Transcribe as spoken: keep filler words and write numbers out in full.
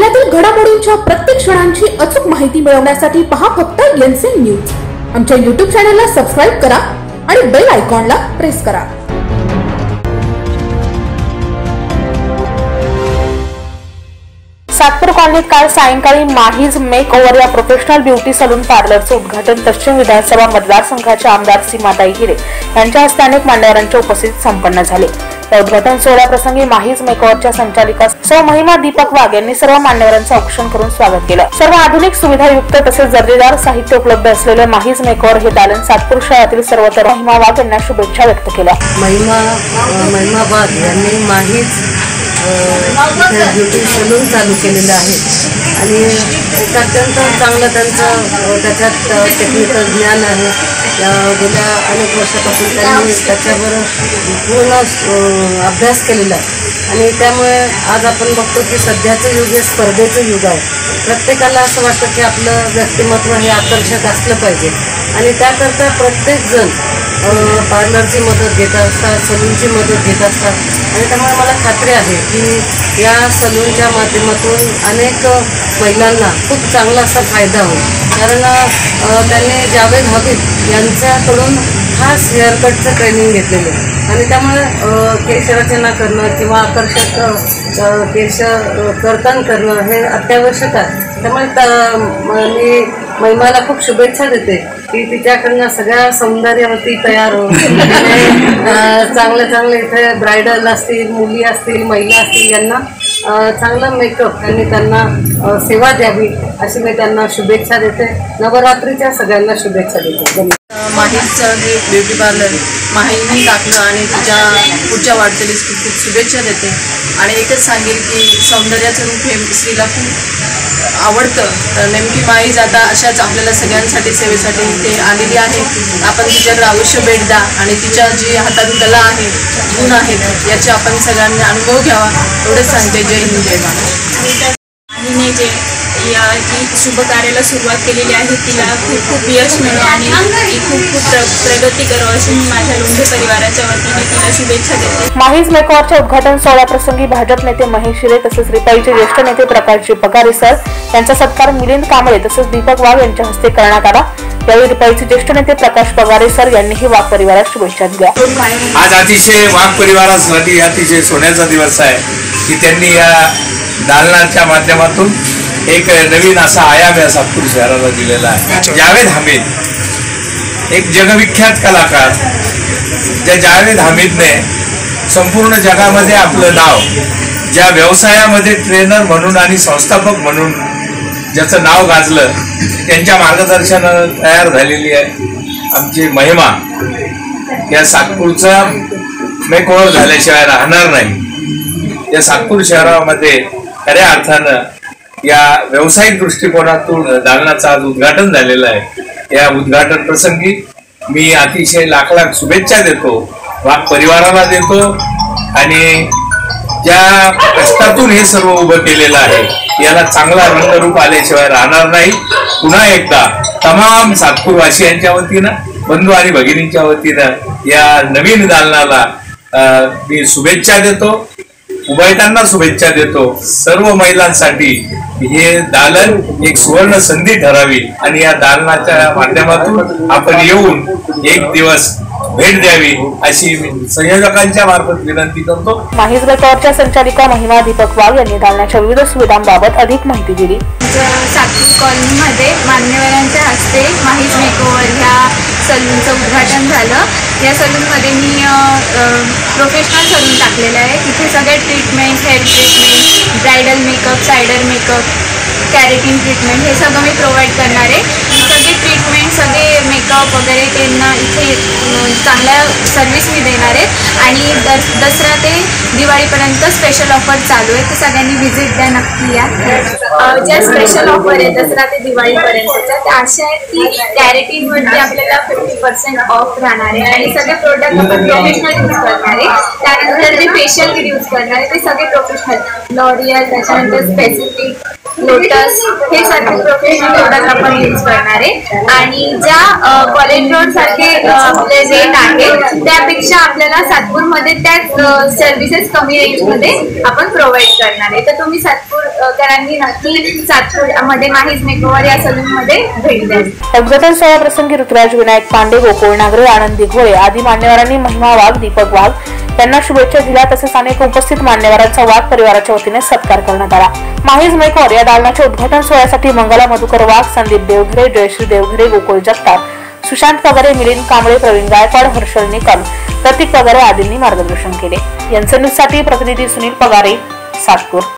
जिल्ह्यातील घडामोडींच्या प्रत्येक क्षणांची अचूक माहिती मिळवण्यासाठी पहा फक्त एनसीएन न्यूज। आमच्या यूट्यूब चॅनलला सबस्क्राइब करा आणि बेल आयकॉनला प्रेस करा। सातपूर कॉलनीत काल सायंकाळी माहीज मेक ओव्हर या प्रोफेशनल ब्युटी सलून पार्लरचे उद्घाटन पश्चिम विधानसभा मतदारसंघाच्या आमदार सीमाताई हिरे यांच्या हस्ते अनेक मान्यवरांच्या उपस्थितीत संपन्न झाले। या उद्घाटन सोहळ्याप्रसंगी माहीज मेक ओव्हरच्या संचालिका सौ महिमा दीपक वाघ यांनी सर्व मान्यवरांचं औक्षण करून स्वागत केलं। सर्व आधुनिक सुविधायुक्त तसेच दर्जेदार साहित्य उपलब्ध असलेले माहीज मेक ओव्हर हे दालन सातपूर शहरातील सर्वत्र महिमा वाघ यांना शुभेच्छा व्यक्त केल्या। महिमा महिमा वाघ यांनी माहीज ब्युटी सलून चालू केलेलं आहे आणि एक अत्यंत चांगलं त्यांचं त्याच्यात टेक्निकल ज्ञान आहे। गेल्या अनेक वर्षापासून त्यांनी त्याच्यावर पूर्ण अभ्यास केलेला आहे आणि त्यामुळे आज आपण बघतो की सध्याचं युग हे स्पर्धेचं युग आहे। प्रत्येकाला असं वाटतं की आपलं व्यक्तिमत्व हे आकर्षक असलं पाहिजे आणि त्याकरता प्रत्येकजण पार्लरची मदत घेत असतात, सलूनची मदत घेत असतात आणि त्यामुळे मला खात्री आहे की या सलूनच्या माध्यमातून अनेक महिलांना खूप चांगला असा फायदा होईल। कारण त्यांनी जावेद हबीब यांच्याकडून खास हेअरकटचं ट्रेनिंग घेतलेलं आहे आणि त्यामुळे केश रचना करणं किंवा आकर्षक केश कर्तन करणं हे अत्यावश्यक आहे। त्यामुळे मी महिमाला खूप शुभेच्छा देते की तिच्याकडनं सगळ्या सौंदर्यवती तयार हो, चांगले चांगले इथे ब्रायडल असतील, मुली असतील, महिला असतील यांना चांगला मेकअप त्यांनी त्यांना सेवा द्यावी अशी मी त्यांना शुभेच्छा देते। नवरात्रीच्या सगळ्यांना शुभेच्छा देते। माहीजचं हे ब्युटी पार्लर माहीने टाकलं आणि तिच्या पुढच्या वाटचालीस खूप खूप शुभेच्छा देते आणि एकच सांगेल की सौंदर्याचं रूप हे स्त्रीला खूप आवडतं। तर नेमकी माहीज आता अशाच आपल्याला सगळ्यांसाठी सेवेसाठी इथे आलेली आहे। आपण तिच्याकडे अवश्य भेट द्या आणि तिच्या जी हातात कला आहे, गुण आहेत याचे आपण सगळ्यांनी अनुभव घ्यावा एवढंच सांगते। जय हिंद, जय महाराष्ट्र। माहीने जे या जी शुभ कार्याला सुरुवात केलेली आहे तिला खूप खूप यश मिळो आणि ती खूप खूप प्र प्रगती करो अशी मी माझ्या लोंढे परिवाराच्या वतीने तिला शुभेच्छा देते। माहीज मेक ओव्हरच्या उद्घाटन सोहळ्याप्रसंगी भाजप नेते महेश हिरे तसेच रिपाईचे ज्येष्ठ नेते प्रकाश पगारे सर यांचा सत्कार मिलिंद कांबळे तसेच दीपक वाघ यांच्या हस्ते करण्यात आला। यावेळी रिपाईचे ज्येष्ठ नेते प्रकाश पगारे सर यांनीही वाघ परिवारास शुभेच्छा दिल्या। आज अतिशय वाघ परिवारासाठी अतिशय सोन्याचा दिवस आहे की त्यांनी या दालनाच्या माध्यमातून एक नवीन असा आयाम या सातपूर शहराला दिलेला आहे। जावेद हमीद एक जगविख्यात कलाकार, ज्या जावेद हमीदने संपूर्ण जगामध्ये आपलं नाव, ज्या व्यवसायामध्ये ट्रेनर म्हणून आणि संस्थापक म्हणून ज्याचं नाव गाजलं, त्यांच्या मार्गदर्शनानं तयार झालेली आहे आमची महिमा या सातपूरचा मेक ओव्हर झाल्याशिवाय राहणार नाही। या सातपूर शहरामध्ये खऱ्या अर्थानं या व्यावसायिक दृष्टिकोनातून दालनाचं आज उद्घाटन झालेलं आहे। या उद्घाटन प्रसंगी मी अतिशय लाख लाख शुभेच्छा देतो, वाघ परिवाराला देतो आणि ज्या कष्टातून हे सर्व उभं केलेलं आहे याला चांगला रंगरूप आल्याशिवाय राहणार नाही। पुन्हा एकदा तमाम सातपूरवासियांच्या वतीनं, बंधू आणि भगिनींच्या वतीनं या नवीन दालनाला मी शुभेच्छा देतो, उभयतांना शुभेच्छा देतो। सर्व महिलांसाठी हे दालन एक सुवर्ण संधी ठरावी आणि या दालनाच्या माध्यमातून आपण येऊन एक दिवस भेट द्यावी अशी संयोजकांच्या मार्फत विनंती करतो। माहीज मेक ओव्हरच्या संचालिका महिमा दीपक वाघ यांनी दालनाच्या विविध सुविधांबाबत अधिक माहिती दिली। सातपूर कॉलनीमध्ये मान्यवरांच्या हस्ते माहीज मेक ओव्हर ह्या सलूनचं उद्घाटन झालं। या सलूनमध्ये मी प्रोफेशनल सलून टाकलेलं आहे। तिथे सगळे treatment, hair treatment, bridal makeup, सायडर मेकअप, कॅरेटिन ट्रीटमेंट हे सगळं मी प्रोव्हाइड करणार आहे। सगळे ट्रीटमेंट, सगळे मेकअप वगैरे त्यांना इथे चांगल्या सर्विस मी देणार आहे आणि दस दसरा ते दिवाळीपर्यंत स्पेशल ऑफर चालू आहे, तर सगळ्यांनी व्हिजिट द्या, नक्की या। ज्या स्पेशल ऑफर आहे दसरा ते दिवाळीपर्यंतच्या त्या अशा आहेत की कॅरेटिनवरती आपल्याला फिफ्टी पर्सेंट ऑफ राहणार आहे आणि सगळे प्रोडक्ट आपण प्रोफेशनल यूज करणार आहे। त्यानंतर जे फेशियल किट यूज करणार आहे ते सगळे प्रोफेशनल, लॉरियल, त्याच्यानंतर स्पेसिफिक लोटस हे सर्व प्रोफेशनल प्रोडक्ट आपण यूज करणार आहे. आणि ज्या कॉलेज रोड सारखे आपले रेट आहेत त्यापेक्षा आपल्याला सातपूरमध्ये त्याच सर्व्हिसेस कमी रेंजमध्ये आपण प्रोव्हाइड करणार आहे. तर तुम्ही सातपूरकरांनी नक्की सातपूरमध्ये माहीज मेकओव्हर या सलूनमध्ये भेट द्या. उद्घाटन सोहळा प्रसंगी ऋतुराज विनायक पांडे, गोकुळ नागरे, आनंदी घोळे आदी मान्यवरांनी महिमा वाघ, दीपक वाघ यांना शुभेच्छा दिल्या. तसेच अनेक उपस्थित मान्यवरांचा वाघ परिवाराच्या वतीने सत्कार करण्यात आला. माहीज मेकओव्हर या दालनाच्या उद्घाटन सोहळ्यासाठी मंगला मधुकर वाघ, संदीप देवघरे, जयश्री देवघरे, गोकुळ जगताप, सुशांत पगारे, मिलिंद कांबळे, प्रवीण गायकवाड, हर्षल निकम, प्रतीक पगारे आदींनी मार्गदर्शन केले. यांचे न्यूजसाठी प्रतिनिधी सुनील पगारे, सातपूर.